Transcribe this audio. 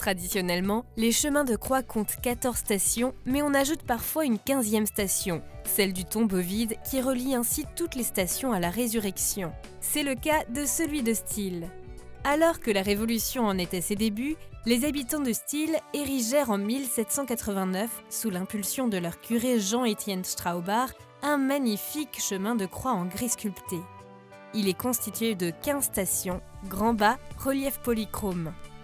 Traditionnellement, les chemins de croix comptent 14 stations, mais on ajoute parfois une 15e station, celle du tombeau vide qui relie ainsi toutes les stations à la résurrection. C'est le cas de celui de Steel. Alors que la Révolution en est à ses débuts, les habitants de Steel érigèrent en 1789, sous l'impulsion de leur curé Jean-Étienne Straubart, un magnifique chemin de croix en grès sculpté. Il est constitué de 15 stations, grand bas, relief polychrome.